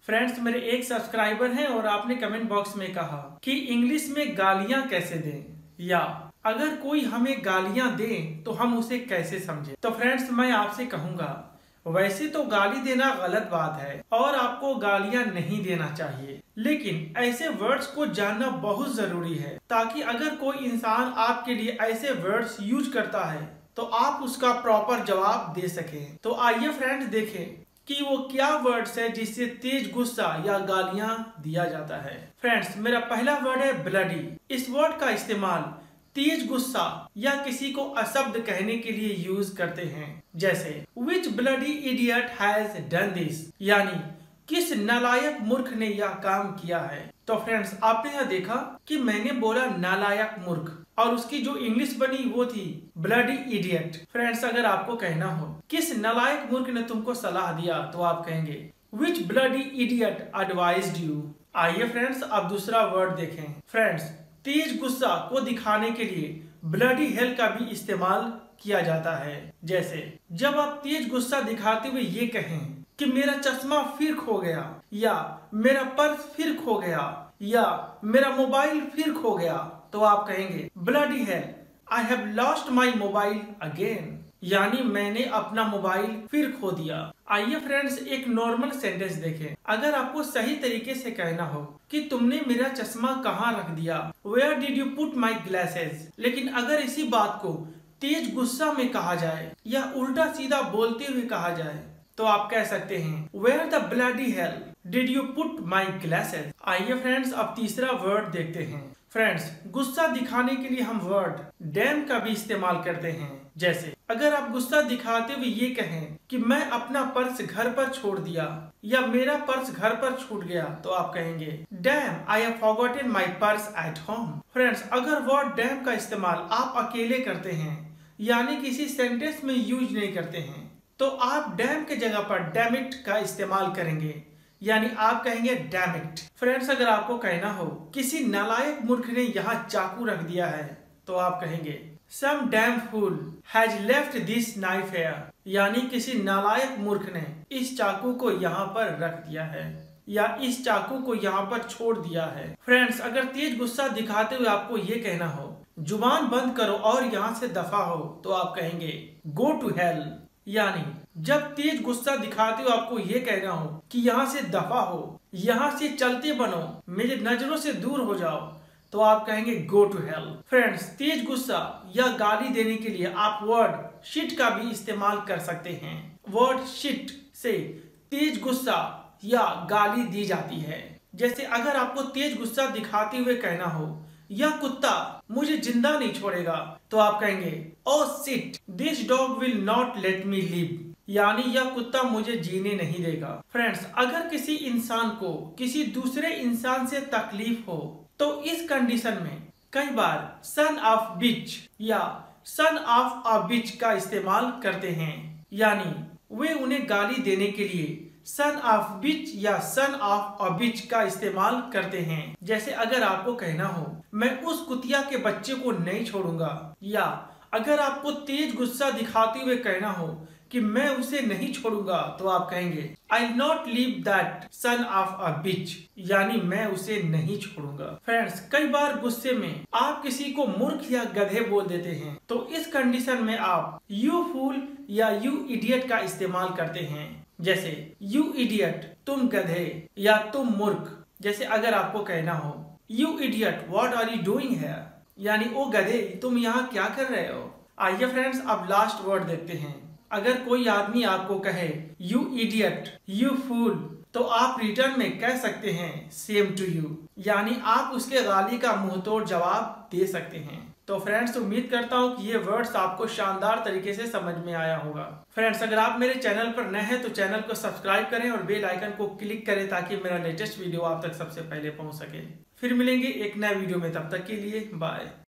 Friends, मेरे एक subscriber हैं और आपने कमेंट बॉक्स में कहा कि इंग्लिश में गालियां कैसे दें, या अगर कोई हमें गालियां दे तो हम उसे कैसे समझें। तो फ्रेंड्स, मैं आपसे कहूंगा, वैसे तो गाली देना गलत बात है और आपको गालियां नहीं देना चाहिए, लेकिन ऐसे वर्ड्स को जानना बहुत जरूरी है ताकि अगर कोई इंसान आपके लिए ऐसे वर्ड्स यूज करता है तो आप उसका प्रॉपर जवाब दे सकें। तो आइए फ्रेंड्स देखें कि वो क्या वर्ड्स है जिससे तेज गुस्सा या गालियां दिया जाता है। फ्रेंड्स, मेरा पहला वर्ड है ब्लडी। इस वर्ड का इस्तेमाल तेज गुस्सा या किसी को अशब्द कहने के लिए यूज करते हैं, जैसे which bloody idiot has done this, यानी किस नालायक मूर्ख ने यह काम किया है। तो फ्रेंड्स, आपने यह देखा कि मैंने बोला नालायक मूर्ख और उसकी जो इंग्लिश बनी वो थी ब्लडी इडियट। फ्रेंड्स, अगर आपको कहना हो किस नालायक मूर्ख ने तुमको सलाह दिया तो आप कहेंगे which bloody idiot advised you. आइए फ्रेंड्स, अब दूसरा वर्ड देखें। फ्रेंड्स, तेज गुस्सा को दिखाने के लिए ब्लडी हेल का भी इस्तेमाल किया जाता है, जैसे जब आप तेज गुस्सा दिखाते हुए ये कहें कि मेरा चश्मा फिर खो गया, या मेरा पर्स फिर खो गया, या मेरा मोबाइल फिर खो गया, तो आप कहेंगे bloody hell, I have lost my mobile again, यानी मैंने अपना मोबाइल फिर खो दिया। आइए फ्रेंड्स, एक नॉर्मल सेंटेंस देखें। अगर आपको सही तरीके से कहना हो कि तुमने मेरा चश्मा कहाँ रख दिया, where did you put my glasses, लेकिन अगर इसी बात को तेज गुस्सा में कहा जाए या उल्टा सीधा बोलते हुए कहा जाए तो आप कह सकते हैं where the bloody hell did you put my glasses. आइए फ्रेंड्स, अब तीसरा वर्ड देखते हैं। फ्रेंड्स, गुस्सा दिखाने के लिए हम वर्ड डैम का भी इस्तेमाल करते हैं, जैसे अगर आप गुस्सा दिखाते हुए ये कहें कि मैं अपना पर्स घर पर छोड़ दिया, या मेरा पर्स घर पर छूट गया, तो आप कहेंगे damn, I have forgotten my purse at home. Friends, अगर वर्ड डैम का इस्तेमाल आप अकेले करते हैं यानी किसी सेंटेंस में यूज नहीं करते हैं तो आप डैम के जगह पर dammit का इस्तेमाल करेंगे, यानी आप कहेंगे dammit। फ्रेंड्स, अगर आपको कहना हो किसी नालायक मूर्ख ने यहाँ चाकू रख दिया है तो आप कहेंगे some damn fool has left this knife here, यानी किसी नालायक मूर्ख ने इस चाकू को यहाँ पर रख दिया है या इस चाकू को यहाँ पर छोड़ दिया है। फ्रेंड्स, अगर तेज गुस्सा दिखाते हुए आपको ये कहना हो जुबान बंद करो और यहाँ से दफा हो, तो आप कहेंगे go to hell, यानी जब तेज गुस्सा दिखाते हुए आपको ये कहना हो कि यहाँ से दफा हो, यहाँ से चलते बनो, मेरी नजरों से दूर हो जाओ, तो आप कहेंगे गो टू हेल। फ्रेंड्स, तेज गुस्सा या गाली देने के लिए आप वर्ड शिट का भी इस्तेमाल कर सकते हैं। वर्ड शिट से तेज गुस्सा या गाली दी जाती है, जैसे अगर आपको तेज गुस्सा दिखाते हुए कहना हो यह कुत्ता मुझे जिंदा नहीं छोड़ेगा, तो आप कहेंगे oh shit, this dog will not let me live, यानी यह कुत्ता मुझे जीने नहीं देगा। फ्रेंड्स, अगर किसी इंसान को किसी दूसरे इंसान से तकलीफ हो तो इस कंडीशन में कई बार सन ऑफ बिच या सन ऑफ अ बिच का इस्तेमाल करते हैं, यानी वे उन्हें गाली देने के लिए सन ऑफ बिच या सन ऑफ अ बिच का इस्तेमाल करते हैं। जैसे अगर आपको कहना हो मैं उस कुतिया के बच्चे को नहीं छोड़ूंगा, या अगर आपको तेज गुस्सा दिखाते हुए कहना हो कि मैं उसे नहीं छोड़ूंगा, तो आप कहेंगे I will not leave that son of a bitch, यानी मैं उसे नहीं छोड़ूंगा। फ्रेंड्स, कई बार गुस्से में आप किसी को मूर्ख या गधे बोल देते हैं, तो इस कंडीशन में आप यू फूल या यू इडियट का इस्तेमाल करते हैं, जैसे यू इडियट, तुम गधे, या तुम मूर्ख। जैसे अगर आपको कहना हो you idiot what are you doing here, यानी ओ गधे तुम यहाँ क्या कर रहे हो। आइए फ्रेंड्स, अब लास्ट वर्ड देखते हैं। अगर कोई आदमी आपको कहे यू इडियट, यू फूल, तो आप रिटर्न में कह सकते हैं सेम टू यू, यानी आप उसके गाली का मुंहतोड़ जवाब दे सकते हैं। तो फ्रेंड्स, उम्मीद करता हूँ कि ये वर्ड्स आपको शानदार तरीके से समझ में आया होगा। फ्रेंड्स, अगर आप मेरे चैनल पर नए हैं तो चैनल को सब्सक्राइब करें और बेल आइकन को क्लिक करें ताकि मेरा लेटेस्ट वीडियो आप तक सबसे पहले पहुंच सके। फिर मिलेंगे एक नए वीडियो में, तब तक के लिए बाय।